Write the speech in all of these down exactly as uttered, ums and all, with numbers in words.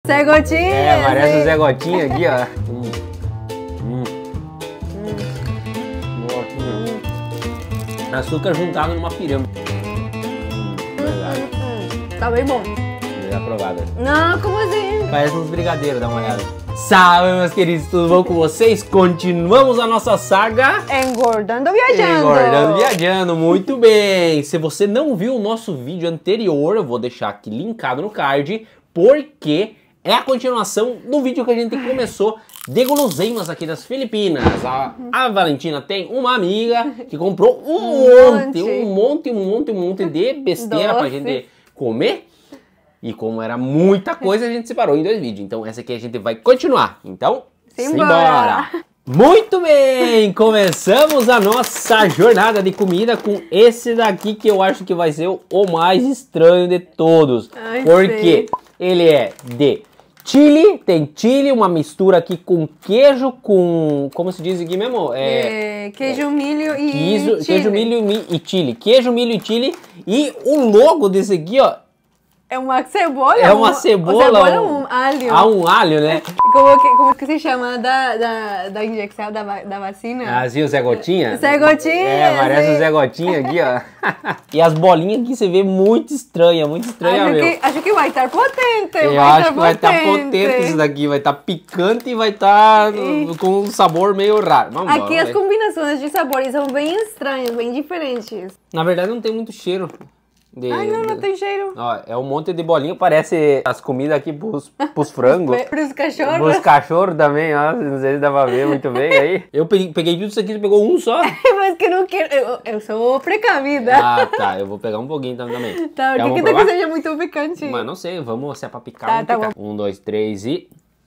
Zé Gotinha. É, parece o Zé Gotinha aqui, ó. Hum. Hum. Hum. Açúcar juntado numa pirâmide. Hum, verdade. Hum, hum. Tá bem bom. É aprovada. Não, como assim? Parece uns brigadeiros, dá uma olhada. Salve, meus queridos, tudo bom com vocês? Continuamos a nossa saga Engordando Viajando. Engordando Viajando, muito bem. Se você não viu o nosso vídeo anterior, eu vou deixar aqui linkado no card, porque é a continuação do vídeo que a gente começou de guloseimas aqui das Filipinas. A, a Valentina tem uma amiga que comprou um, Um monte, monte. um monte, um monte, um monte de besteira pra Doce. gente comer. E como era muita coisa, a gente separou em dois vídeos. Então essa aqui a gente vai continuar. Então, Simbora! simbora! Muito bem! Começamos a nossa jornada de comida com esse daqui que eu acho que vai ser o mais estranho de todos. Ai, porque sei. ele é de chili, tem chili, uma mistura aqui com queijo, com... Como se diz aqui mesmo? É... É, queijo, milho e Queijo, chile. queijo, milho mi- e chili. Queijo, milho e chili. E o logo desse aqui, ó, É uma cebola? é uma um- cebola. cebola é um alho. Ah, um alho, né? Como que, como que se chama da, da, da injeção da, va- da vacina? Assim, o Zé Gotinha? Zé Gotinha, É, parece sim. o Zé Gotinha aqui, ó. E as bolinhas aqui você vê muito estranha, muito estranha acho, mesmo. que, acho que vai estar potente. Eu vai acho estar que vai estar potente isso daqui, vai estar picante e vai estar com um sabor meio raro. Vamos Aqui embora, as vai. combinações de sabores são bem estranhas, bem diferentes. Na verdade não tem muito cheiro. De, Ai, não, não de- tem cheiro. Ó, é um monte de bolinha, parece as comidas aqui pros, pros frangos. Para os cachorros. Os cachorros também, ó, não sei se dá pra ver muito bem aí. Eu peguei, peguei tudo isso aqui, você pegou um só? Mas que não quero. Eu, eu sou precavida. Ah, tá, eu vou pegar um pouquinho então também. Tá, Quer o que, um que tá que provar? seja muito picante? Mas não sei, vamos, se é pra picar, Tá, vamos tá picar. Um, dois, três e...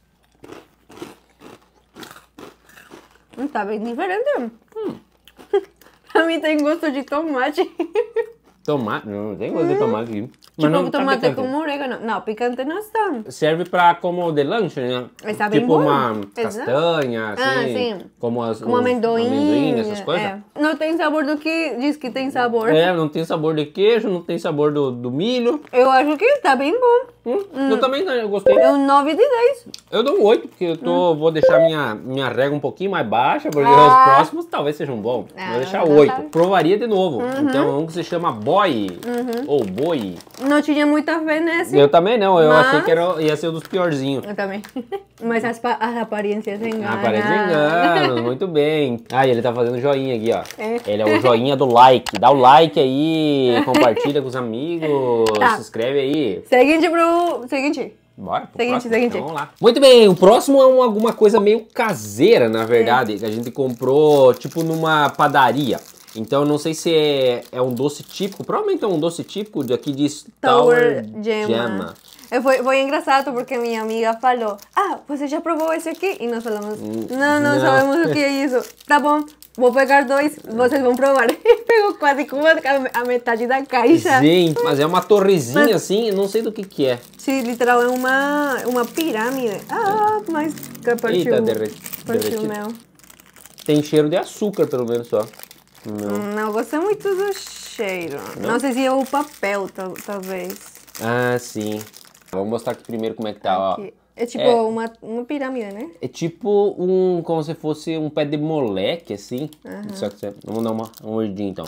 Hum, tá bem diferente. Hum. Pra mim tem gosto de tomate. Tomate, não, não tem gosto de tomate aqui. Mas Tipo não tá tomate picante. com orégano. Não, picante não está. Serve pra como de lanche, né? Está bem Tipo bom. uma Exato. castanha, assim. Ah, sim. Como as, Com os amendoim. amendoim, essas coisas. É. Não tem sabor do que diz que tem sabor. É, não tem sabor de queijo, não tem sabor do, do milho. Eu acho que tá bem bom. Hum, Eu também eu gostei. É um nove de dez. Eu dou um oito, porque eu tô, vou deixar minha, minha régua um pouquinho mais baixa, porque Ah. os próximos talvez sejam bons. Ah, vou deixar então oito. tá. Provaria de novo. Então é um que se chama boy, ou boi. Não tinha muita fé nesse. Eu também não, eu Mas- achei que era, ia ser um dos piorzinhos. Eu também. Mas as, pa- as aparências enganam. Aparece enganos, muito bem. Ah, e ele tá fazendo joinha aqui, ó. É. Ele é o joinha do like. Dá o like aí, compartilha com os amigos, Tá. se inscreve aí. Seguinte pro... Seguinte. Bora pro Seguinte, próximo. seguinte. Então, vamos lá. Muito bem, o próximo é um- alguma coisa meio caseira, na verdade, que a gente comprou, tipo, numa padaria. Então, eu não sei se é, é um doce típico, provavelmente é um doce típico de aqui de Tower Tower Gemma. Gemma. É, Foi, foi engraçado porque minha amiga falou: Ah, você já provou esse aqui? E nós falamos: Não, não, não. sabemos o que é isso. Tá bom, vou pegar dois, vocês vão provar. Pegou quase com a, a metade da caixa. Gente, mas é uma torrezinha Mas- assim, eu não sei do que que é. Sim, literal, é uma, uma pirâmide. Ah, mas que partiu, Eita, derre- partiu derretido. meu. Tem cheiro de açúcar, pelo menos, só. Não. Hum, Não gostei muito do cheiro. Não, sei se é o papel, tal- talvez. Ah, sim. Vamos mostrar aqui primeiro como é que tá, ó. Aqui. É tipo É. Uma, uma pirâmide, né? É tipo um, como se fosse um pé de moleque, assim. Só que você, vamos dar uma, uma mordidinha, então.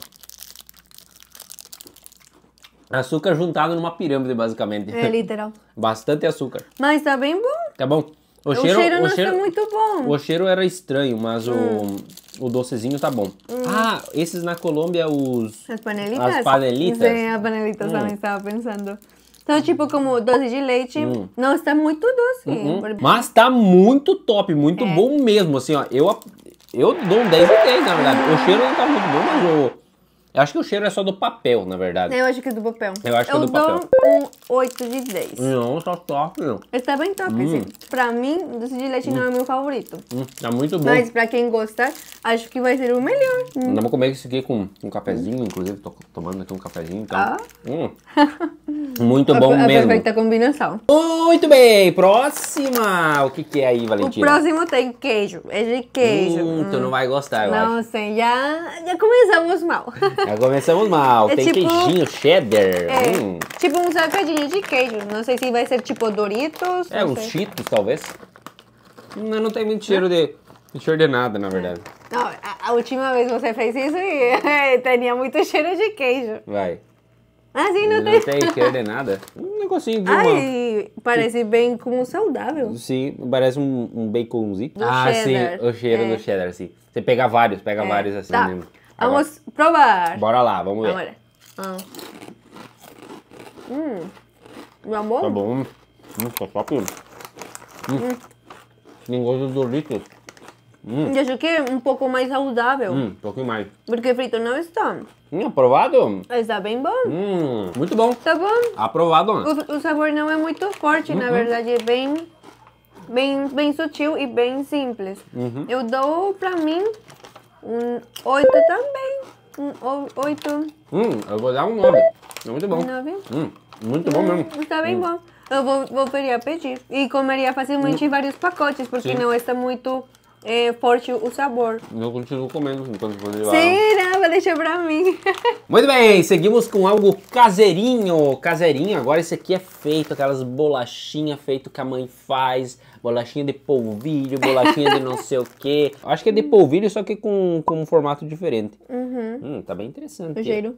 Açúcar juntado numa pirâmide, basicamente. É literal. Bastante açúcar. Mas tá bem bom. Tá bom? O, O cheiro, não está muito bom. o cheiro era estranho, mas o, o docezinho tá bom. Ah, esses na Colômbia, os... As panelitas? As panelitas? Sim, as panelitas também estava pensando. Então, tipo, como doce de leite, não está muito doce. Hum, Por- mas tá muito top, muito É. bom mesmo, assim, ó. Eu, eu dou um dez de dez, na verdade. O cheiro não tá muito bom, mas o... Eu acho que o cheiro é só do papel, na verdade. Eu acho que é do papel. Eu acho que é do dou papel. um oito de dez. Não, tá top, não. Está bem top, sim. Pra mim, doce de leite não é meu favorito. Hum, tá muito bom. Mas pra quem gostar, acho que vai ser o melhor. Hum. Vamos comer isso aqui com um cafezinho, inclusive tô tomando aqui um cafezinho, então. Ah. Hum. Muito bom a, a mesmo. perfeita combinação. Muito bem, próximo próxima! O que que é aí, O Valentina? próximo tem queijo. É de queijo. Hum, tu não vai gostar, eu acho. Não sei, já, já começamos mal. Já começamos mal. É Tem tipo- queijinho cheddar. É, Hum. tipo um salgadinho de queijo. Não sei se vai ser tipo Doritos. É, não uns sei. Cheetos, talvez. Não, não tem muito cheiro de, de cheiro de nada, na verdade. Não, a, a última vez você fez isso e tinha muito cheiro de queijo. Vai. Assim não, Não tem. tem cheiro de nada. Um negocinho de uma... Ai, parece bem como saudável. Sim, parece um, um baconzinho. Do ah, cheddar. sim, o cheiro É. do cheddar, sim. Você pega vários, pega É. vários assim Tá, mesmo. Agora, vamos provar. bora lá, vamos ver. Agora. Ah. Hum. Tá bom? Tá bom. Hum, tá top. Hum. Tem gosto de Doritos. Eu acho que é um pouco mais saudável. Hum, um pouquinho mais. Porque frito não está. Hum, aprovado? Está bem bom. Hum, muito bom. Tá bom? Aprovado. O, o sabor não é muito forte, Uhum. na verdade é bem, bem, bem sutil e bem simples. Uhum. Eu dou pra mim um oito também. Um o- oito, Hum, eu vou dar um nove. É muito bom. nove. Hum, muito bom mesmo. Está bem bom. Eu vou, voltaria a pedir. E comeria facilmente vários pacotes, porque Sim. não está muito eh, forte o sabor. Eu continuo comendo enquanto você vai. Será? Vou deixar pra mim. Muito bem, seguimos com algo caseirinho. Caseirinho, agora esse aqui é feito, aquelas bolachinhas feito que a mãe faz. Bolachinha de polvilho, bolachinha de não sei o que. Acho que é de polvilho, só que com, com um formato diferente. Uhum. Hum, tá bem interessante. O cheiro.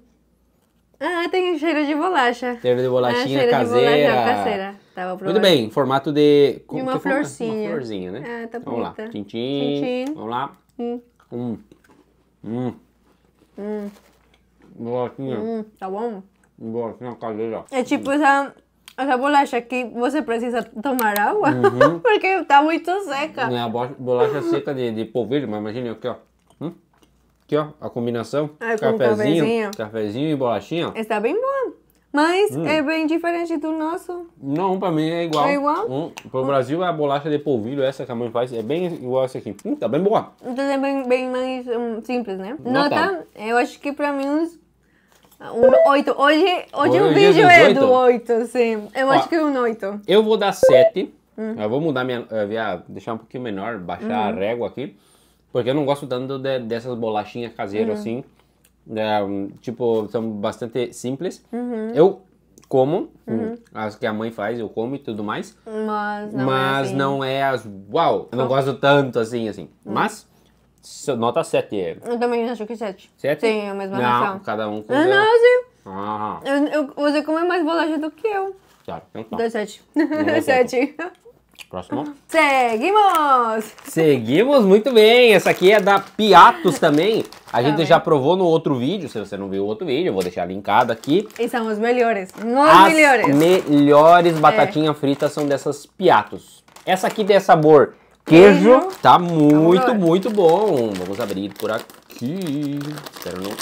Ah, tem cheiro de bolacha. Cheiro de bolachinha ah, cheiro caseira. de bolacha caseira. Tá, vou provar. Muito bem, formato de... De como uma que é o formato? florzinha. Uma florzinha, né? Ah, tá Vamos lá, bonita. tchim, Tchim, tchim. tchim. Vamos lá. Hum, Hum. Hum. hum, Bolachinha. hum, tá bom? Bolachinha caseira. É tipo essa, essa bolacha que você precisa tomar água, Uhum. porque tá muito seca. É a bo- bolacha seca de, de polvilho, mas imagine aqui, ó. Hum? Aqui, ó, a combinação. Ah, com cafezinho, cafezinho. cafezinho e bolachinha. Está bem bom, mas Hum. é bem diferente do nosso. Não, pra mim é igual. É igual? Hum, pro Brasil a bolacha de polvilho, essa que a mãe faz, é bem igual essa aqui. Hum, tá bem boa. Então é bem, bem mais hum, simples, né? Nota. Nota, eu acho que pra mim uns um oito. Hoje, hoje, o Hoje é vídeo dos é oito? do oito, sim. Eu Ó. acho que um oito. Eu vou dar sete. Hum. Eu vou mudar minha. eh, via- deixar um pouquinho menor, baixar a régua aqui. Porque eu não gosto tanto de- dessas bolachinhas caseiras Hum. assim. É, um, tipo, são bastante simples. Uhum. Eu como, hum, as que a mãe faz, eu como e tudo mais. Mas não mas é assim. não é as. Uau! Eu não gosto tanto assim, assim. Mas, se- nota sete. É. Eu também acho que sete. Sete? Sim, a mesma Não, noção. cada um com Ah, seu. não, sim. Ah, Eu, eu, você come mais bolacha do que eu. tá. Então tá. Dá sete. dá Sete. Próximo. Seguimos! Seguimos muito bem. Essa aqui é da Piatos também. A gente Também. já provou no outro vídeo. Se você não viu o outro vídeo, eu vou deixar linkado aqui. E são os melhores. Os As melhores. melhores batatinhas fritas são dessas Piatos. Essa aqui tem sabor queijo. Queijo. Tá muito, Amor. muito bom. Vamos abrir por aqui. Espero não...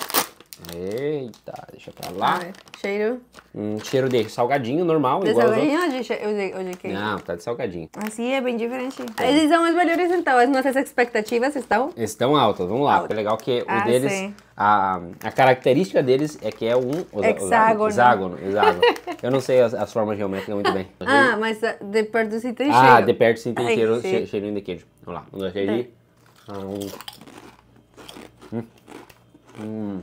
Eita, deixa pra lá. Ai, cheiro Um cheiro de salgadinho normal, de igual os salgadinho ou de, che- ou de, ou de queijo? outros. Não, tá de salgadinho. Assim é bem diferente. Eles são os melhores, então. As nossas expectativas estão... Estão altas, vamos lá. Altas. Porque é legal que o Ah, deles, sim. a, a característica deles é que é um osa- Hexágono. Hexágono, hexágono. Eu não sei as, as formas geométricas muito bem. Ah, mas ah, de perto sim tem Ah, cheiro. de perto sim tem Ai, cheiro, sim. che- cheirinho de queijo. Vamos lá, um, dois, três e... Ah, um. Hum. Hum.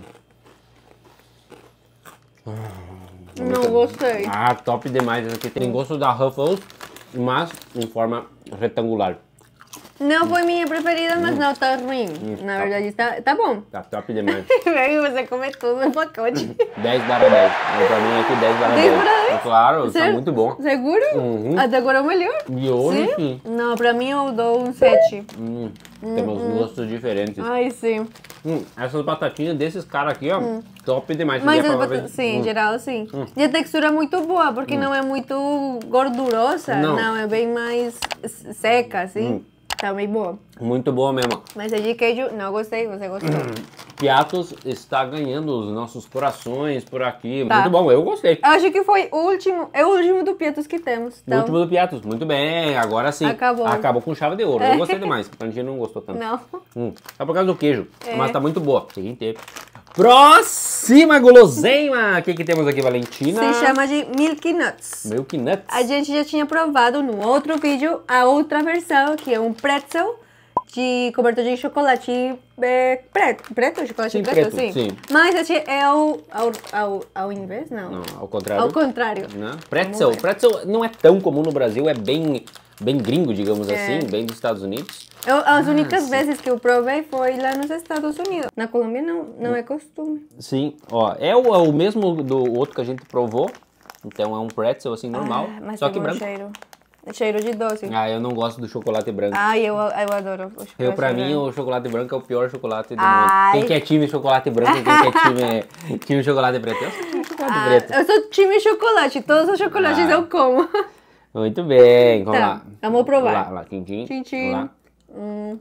Não gostei. Ah, top demais. Esse aqui tem gosto da Ruffles, mas em forma retangular. Não foi minha preferida, mas não tá ruim. Na tá. verdade, tá, tá bom. Tá top demais. Vem, você come tudo no pacote. dez barra dez. Mas pra mim aqui dez barra dez. dez barra dez? Claro, tá Sério? muito bom. Seguro? Uhum. Até agora é o melhor. E hoje sim. Não, pra mim eu dou um sete. Hum, temos gostos diferentes. Ai, sim. Hum, essas batatinhas desses caras aqui, ó, top demais. Mas Você as quer batatas, provar? sim, em Hum. geral, sim. E a textura é muito boa, porque não é muito gordurosa. Não. Não, é bem mais s- seca, assim. Hum. Tá bem boa. Muito boa mesmo. Mas a de queijo, não gostei, você gostou. Piatos está ganhando os nossos corações por aqui. Tá. Muito bom, eu gostei. Eu acho que foi o último, é o último do Pietos que temos. O Então, último do Piatos, muito bem. Agora sim. Acabou. Acabou com chave de ouro. É. Eu gostei demais. A gente não gostou tanto. não. Hum, só por causa do queijo. É. Mas tá muito boa. Seguinte. Próxima guloseima. O que, que temos aqui, Valentina? Se chama de Milky Nuts. Milky Nuts. A gente já tinha provado no outro vídeo a outra versão, que é um pretzel de cobertura de chocolate é, preto. Preto? Chocolate Sim, preto, preto, sim. sim. Mas esse é ao, ao, ao, ao invés, não. Não, ao contrário. Ao contrário. Não. Pretzel. Pretzel não é tão comum no Brasil, é bem, bem gringo, digamos É. assim, bem dos Estados Unidos. Eu, as únicas sim. vezes que eu provei foi lá nos Estados Unidos. Na Colômbia não, não é costume. Sim, ó, é o, é o mesmo do outro que a gente provou. Então é um pretzel assim normal, Ah, mas só tem que um branco. cheiro. Cheiro de doce. Ah, eu não gosto do chocolate branco. Ai, eu, eu adoro o chocolate Eu, pra mim, branco. o chocolate branco é o pior chocolate do Ai. mundo. Quem que é time chocolate branco e quem que é time, time chocolate preto? Eu sou time chocolate Ah, preto. eu sou time chocolate. Todos os chocolates Ah. eu como. Muito bem, vamos Tá, lá. vamos provar. Vamos lá, lá, tchim-tchim. Tchim-tchim. Vamos lá. Hum.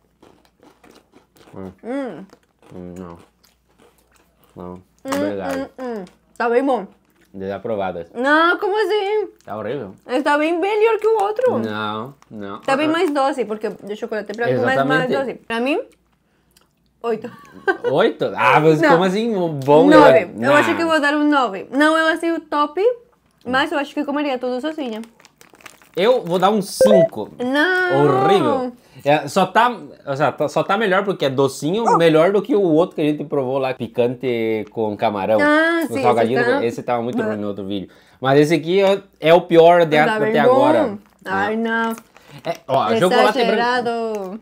Hum. Hum. Hum, não. Não, obrigado. Hum, hum. Tá bem bom. Desaprovada. Não, como assim? Tá horrível. Está bem melhor que o outro. Não, não. Tá bem mais doce, porque de chocolate branco mais, mais Exatamente. doce. Pra mim, oito. Oito? Ah, mas Não. como assim? Bom, Nove. né? Eu acho que eu Não. vou dar um nove. Não é assim o top, mas eu acho que comeria tudo sozinha. Eu vou dar um cinco. Não. Horrível. É, só, tá, ou seja, tá- só tá melhor porque é docinho, melhor do que o outro que a gente provou lá, picante com camarão. Ah, o sim, salgadinho, esse tá- esse tava muito ruim no outro vídeo. Mas esse aqui é, é o pior de, Tá bem até bom. agora. Ai, não. É, ó, chocolate branco. Exagerado.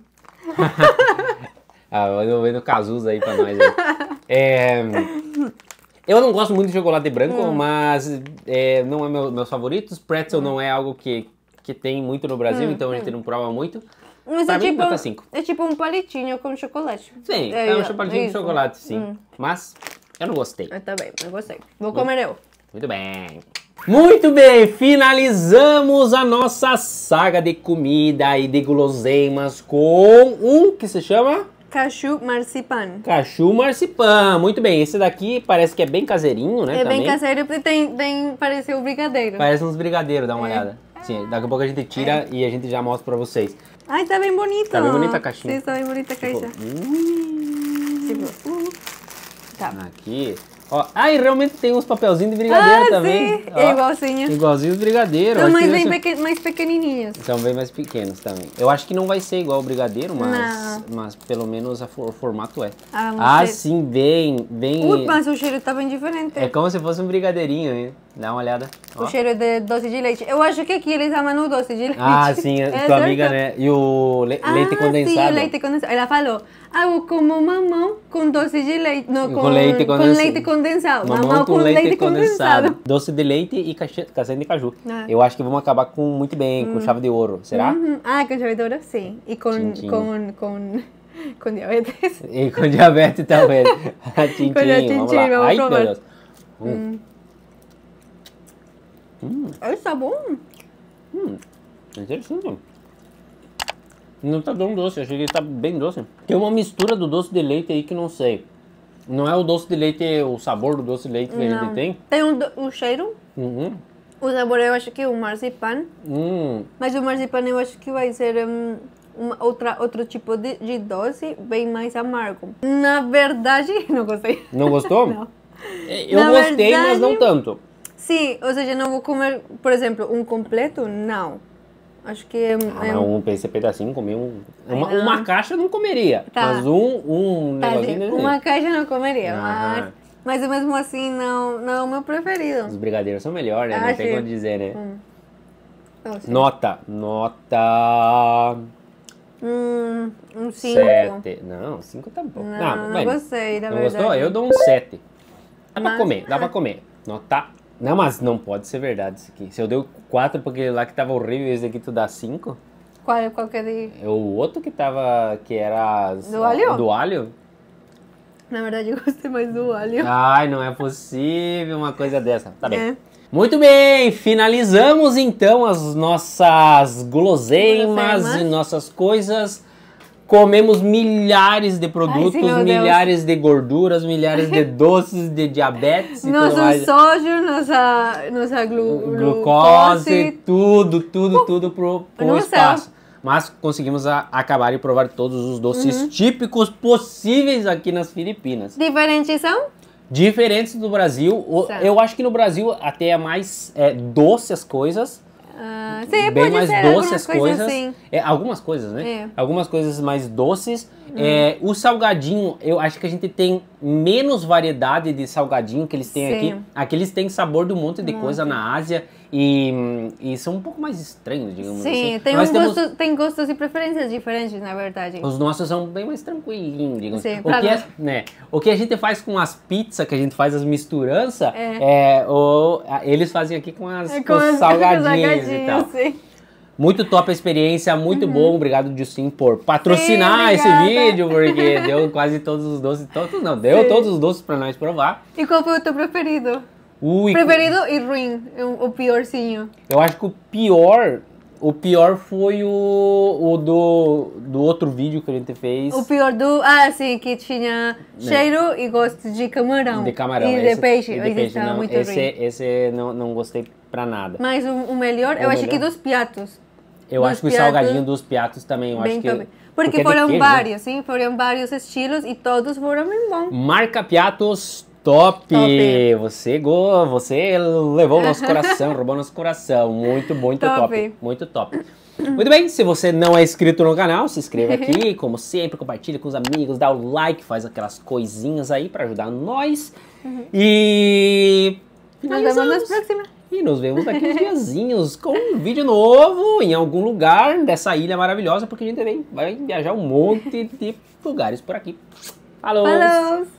Ah, eu tô vendo Cazuza aí pra nós. Aí. É, eu não gosto muito de chocolate branco, Hum. mas é, não é meu, meus favoritos. Pretzel não é algo que, que tem muito no Brasil, então a gente não prova muito. Mas Pra é mim, tipo, nota cinco. é tipo um palitinho com chocolate. Sim, é, um isso, chocolatinho de isso. chocolate, sim. Hum. Mas eu não gostei. Ah, tá bem, eu gostei. Vou comer eu. Muito bem. Muito bem, finalizamos a nossa saga de comida e de guloseimas com um que se chama Cashew marzipan. Cashew Marzipan. Muito bem, esse daqui parece que é bem caseirinho, né? É bem também. caseiro porque tem, tem pareceu brigadeiro. Parece uns brigadeiros, dá uma É. olhada. Sim, daqui a pouco a gente tira e a gente já mostra pra vocês. Ai, tá bem bonito. Tá bem bonita a caixinha. Sim, tá bem bonita a caixa. Hum, Tipo, uh, tá. aqui. Ó, ah, e realmente tem uns papelzinhos de brigadeiro Ah, também. sim, Ó, é igualzinho. Igualzinho os brigadeiros. São Acho mais, que bem deve ser- pequen mais pequenininhos. São bem mais pequenos também. Eu acho que não vai ser igual o brigadeiro, mas, Não. mas pelo menos a for- o formato é. Ah, um Ah, cheiro. sim, bem, bem... Ui, mas o cheiro tá bem diferente. É como se fosse um brigadeirinho, hein? Dá uma olhada. Ó. O cheiro é de doce de leite. Eu acho que aqui eles amam o doce de leite. Ah, sim, a É tua certo? amiga, né? E o le- Ah, leite condensado. Sim, leite condensado. Ela falou, ah, eu como mamão com doce de leite. Não, com, Com leite com condensado. leite condensado. Mamão com, leite, condensado. Doce de leite e cache- castanha de caju. Ah. Eu acho que vamos acabar com muito bem, com chave de ouro. Será? Uhum. Ah, com chave de ouro, sim. E com, Tchim-tchim. com, com, com diabetes. E com diabetes também. Tchim, Com a tchim, tchim, vamos tchim, lá. vamos Ai, provar. meu Deus. Hum. Ai, tá bom. Interessante. Não tá tão doce, achei que ele tá bem doce. Tem uma mistura do doce de leite aí que não sei. Não é o doce de leite, o sabor do doce de leite que a Não. gente tem? Tem um, do- um cheiro. Uhum. O sabor eu acho que é o marzipan. Hum. Mas o marzipan eu acho que vai ser um, uma outra, outro tipo de, de doce, bem mais amargo. Na verdade, não gostei. Não gostou? Não. Eu Na gostei, mas não verdade- tanto. Sim, ou seja, não vou comer, por exemplo, um completo, não. Acho que é, Ah, é mas um, esse pedacinho, comer um, uma, Ai, não. uma caixa eu não comeria. Tá. Mas um, um tá, negocinho... de- né? uma caixa não comeria, Aham. mas, mas mesmo assim não, não é o meu Os preferido. brigadeiros são melhores, né? Ah, Não tem sim. como dizer, né? Hum. Nossa. Nota. Nota... Hum, um cinco. Sete. Não, cinco tá bom. Não, Ah, não bem, gostei, na Não verdade. gostou? Eu dou um sete. Dá pra Mas- comer, dá pra comer. Nota... Não, mas não pode ser verdade isso aqui. Se eu dei quatro porque lá que tava horrível, esse aqui tu dá cinco. Qual, qual que é de... É o outro que tava... Que era... as- Do alho? Do alho? Na verdade, eu gostei mais do alho. Ai, não é possível uma coisa dessa. Tá bem. É. Muito bem, finalizamos então as nossas guloseimas Guloseimas. e nossas coisas. Comemos milhares de produtos, Ai, sim, meu Deus. milhares de gorduras, milhares de doces, de diabetes e tudo Nosso mais. sódio, nossa, nossa glu, Glucose, tudo, tudo, tudo pro, pro no espaço. mas conseguimos a, acabar e provar todos os doces uhum. típicos possíveis aqui nas Filipinas. Diferentes são? Diferentes do Brasil. O, eu acho que no Brasil até é mais é, doce as coisas. Ah, sim, bem mais ser, doce as coisas. coisas. Assim. É, algumas coisas, né? É. Algumas coisas mais doces. Hum. É, o salgadinho, eu acho que a gente tem menos variedade de salgadinho que eles têm sim. aqui. Aqui eles têm sabor de um monte de hum. coisa na Ásia e, e são um pouco mais estranhos, digamos sim, assim. Sim, tem, um temos... gosto, tem gostos e preferências diferentes, na verdade. Os nossos são bem mais tranquilinhos, digamos sim, assim. O que, é, né, o que a gente faz com as pizzas, que a gente faz as misturanças, é. É, o, eles fazem aqui com, as, é, com, com os salgadinhos, salgadinhos e tal. Sim. Muito top a experiência, muito uhum. bom. Obrigado, Justin, por patrocinar sim, esse vídeo, porque deu quase todos os doces. Todos não, deu sim. todos os doces pra nós provar. E qual foi o teu preferido? Ui, preferido e ruim, o piorzinho. Eu acho que o pior, o pior foi o, o do, do outro vídeo que a gente fez. O pior do, ah, sim, que tinha cheiro não. e gosto de camarão. De camarão. E esse, de peixe. E de peixe, não, muito esse, ruim. esse não, não gostei pra nada. Mas o, o melhor, o eu melhor? acho que dos piatos. Eu dos acho que o salgadinho dos piatos também, eu acho que... Porque, porque foram queijo, vários, sim, foram vários estilos e todos foram bem bons. Marca Piatos top! top. Você, go, você levou o nosso coração, roubou nosso coração. Muito, muito top. top. Muito top. Muito bem, se você não é inscrito no canal, se inscreva aqui, como sempre, compartilha com os amigos, dá o like, faz aquelas coisinhas aí pra ajudar nós. Uhum. E... Nos vemos na próxima. E nos vemos daqui uns diazinhos com um vídeo novo em algum lugar dessa ilha maravilhosa, porque a gente também vai viajar um monte de lugares por aqui. Falou! Falou.